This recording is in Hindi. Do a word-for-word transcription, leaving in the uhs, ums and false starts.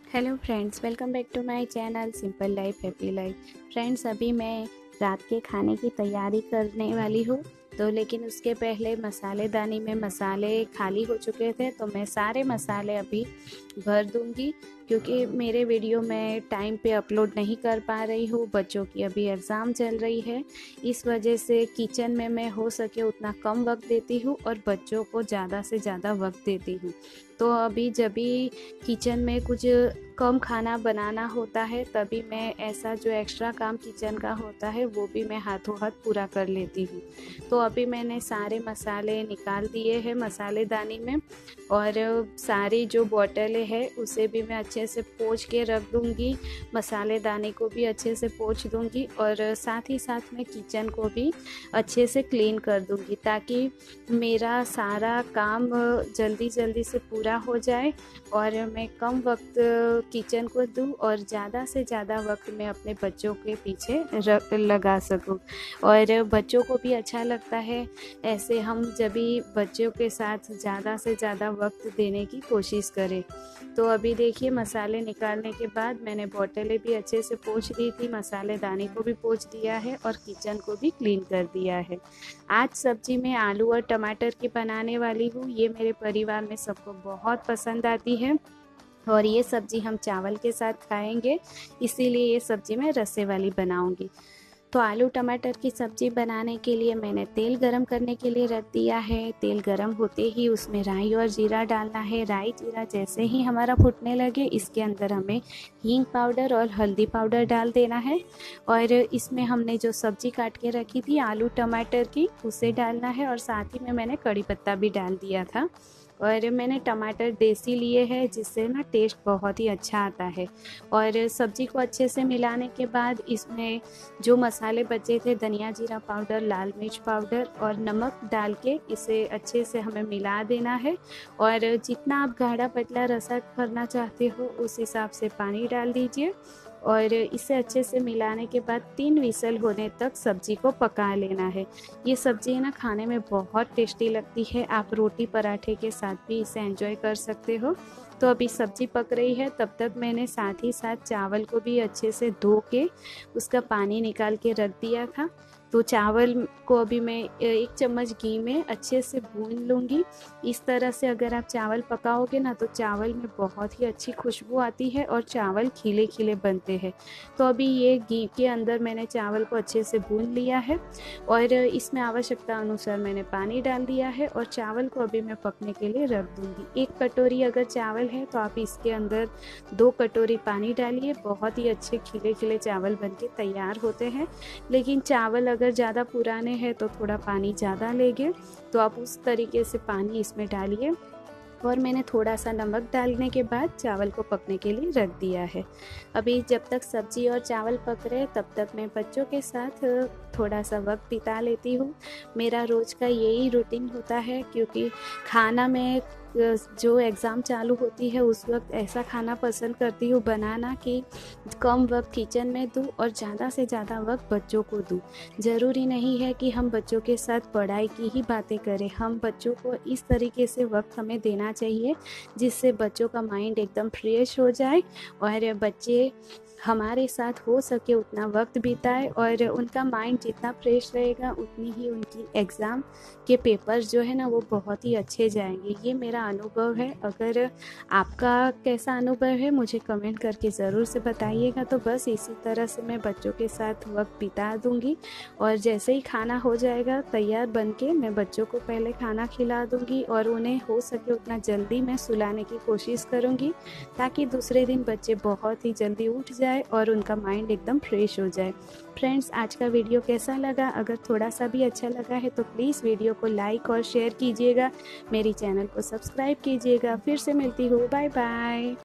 Hello friends, welcome back to my channel simple life happy life. Friends, अभी मैं रात के खाने की तैयारी करने वाली हूँ। तो लेकिन उसके पहले मसालेदानी में मसाले खाली हो चुके थे, तो मैं सारे मसाले अभी भर दूंगी। क्योंकि मेरे वीडियो मैं टाइम पे अपलोड नहीं कर पा रही हूँ, बच्चों की अभी एग्ज़ाम चल रही है। इस वजह से किचन में मैं हो सके उतना कम वक्त देती हूँ और बच्चों को ज़्यादा से ज़्यादा वक्त देती हूँ। तो अभी जब भी किचन में कुछ कम खाना बनाना होता है, तभी मैं ऐसा जो एक्स्ट्रा काम किचन का होता है वो भी मैं हाथों हाथ पूरा कर लेती हूँ। तो अभी मैंने सारे मसाले निकाल दिए हैं मसालेदानी में, और सारी जो बॉटलें हैं उसे भी मैं अच्छे से पोंछ के रख दूँगी। मसालेदानी को भी अच्छे से पोंछ दूँगी और साथ ही साथ मैं किचन को भी अच्छे से क्लीन कर दूँगी, ताकि मेरा सारा काम जल्दी जल्दी से पूरा हो जाए और मैं कम वक्त किचन को दूँ और ज़्यादा से ज़्यादा वक्त मैं अपने बच्चों के पीछे रख लगा सकूँ। और बच्चों को भी अच्छा लगता है ऐसे हम जब भी बच्चों के साथ ज़्यादा से ज़्यादा वक्त देने की कोशिश करें। तो अभी देखिए, मसाले निकालने के बाद मैंने बोतलें भी अच्छे से पोंछ दी थी, मसालेदानी को भी पोंछ दिया है और किचन को भी क्लीन कर दिया है। आज सब्जी में आलू और टमाटर की बनाने वाली हूँ। ये मेरे परिवार में सबको बहुत पसंद आती है और ये सब्ज़ी हम चावल के साथ खाएंगे, इसीलिए ये सब्ज़ी मैं रसे वाली बनाऊंगी। तो आलू टमाटर की सब्ज़ी बनाने के लिए मैंने तेल गरम करने के लिए रख दिया है। तेल गरम होते ही उसमें राई और जीरा डालना है। राई जीरा जैसे ही हमारा फूटने लगे, इसके अंदर हमें हींग पाउडर और हल्दी पाउडर डाल देना है। और इसमें हमने जो सब्ज़ी काट के रखी थी आलू टमाटर की, उसे डालना है और साथ ही में मैंने कड़ी पत्ता भी डाल दिया था। और मैंने टमाटर देसी लिए हैं, जिससे ना टेस्ट बहुत ही अच्छा आता है। और सब्ज़ी को अच्छे से मिलाने के बाद इसमें जो मसाले बचे थे, धनिया जीरा पाउडर, लाल मिर्च पाउडर और नमक डाल के इसे अच्छे से हमें मिला देना है। और जितना आप गाढ़ा पतला रसा करना चाहते हो उस हिसाब से पानी डाल दीजिए और इसे अच्छे से मिलाने के बाद तीन विसल होने तक सब्ज़ी को पका लेना है। ये सब्ज़ी ना खाने में बहुत टेस्टी लगती है, आप रोटी पराठे के साथ भी इसे एंजॉय कर सकते हो। तो अभी सब्ज़ी पक रही है, तब तक मैंने साथ ही साथ चावल को भी अच्छे से धो के उसका पानी निकाल के रख दिया था। तो चावल को अभी मैं एक चम्मच घी में अच्छे से भून लूँगी। इस तरह से अगर आप चावल पकाओगे ना, तो चावल में बहुत ही अच्छी खुशबू आती है और चावल खिले खिले बनते हैं। तो अभी ये घी के अंदर मैंने चावल को अच्छे से भून लिया है और इसमें आवश्यकता अनुसार मैंने पानी डाल दिया है और चावल को अभी मैं पकने के लिए रख दूँगी। एक कटोरी अगर चावल है तो आप इसके अंदर दो कटोरी पानी डालिए। बहुत ही अच्छे खिले खिले चावल बन के तैयार होते हैं। लेकिन चावल अगर ज़्यादा पुराने हैं तो थोड़ा पानी ज़्यादा लेंगे, तो आप उस तरीके से पानी इसमें डालिए। और मैंने थोड़ा सा नमक डालने के बाद चावल को पकने के लिए रख दिया है। अभी जब तक सब्ज़ी और चावल पक रहे तब तक मैं बच्चों के साथ थोड़ा सा वक्त बिता लेती हूँ। मेरा रोज़ का यही रूटीन होता है, क्योंकि खाना में जो एग्ज़ाम चालू होती है उस वक्त ऐसा खाना पसंद करती हूँ बनाना कि कम वक्त किचन में दूँ और ज़्यादा से ज़्यादा वक्त बच्चों को दूँ। ज़रूरी नहीं है कि हम बच्चों के साथ पढ़ाई की ही बातें करें, हम बच्चों को इस तरीके से वक्त हमें देना चाहिए जिससे बच्चों का माइंड एकदम फ्रेश हो जाए और बच्चे हमारे साथ हो सके उतना वक्त बिताए। और उनका माइंड जितना फ्रेश रहेगा उतनी ही उनकी एग्ज़ाम के पेपर्स जो है ना वो बहुत ही अच्छे जाएंगे। ये मेरा अनुभव है। अगर आपका कैसा अनुभव है मुझे कमेंट करके ज़रूर से बताइएगा। तो बस इसी तरह से मैं बच्चों के साथ वक्त बिता दूँगी और जैसे ही खाना हो जाएगा तैयार बन के मैं बच्चों को पहले खाना खिला दूँगी और उन्हें हो सके उतना जल्दी मैं सुलाने की कोशिश करूँगी, ताकि दूसरे दिन बच्चे बहुत ही जल्दी उठ जाए और उनका माइंड एकदम फ्रेश हो जाए। फ्रेंड्स, आज का वीडियो कैसा लगा? अगर थोड़ा सा भी अच्छा लगा है तो प्लीज़ वीडियो को लाइक और शेयर कीजिएगा, मेरी चैनल को सब्सक्राइब कीजिएगा। फिर से मिलती हूँ, बाय बाय।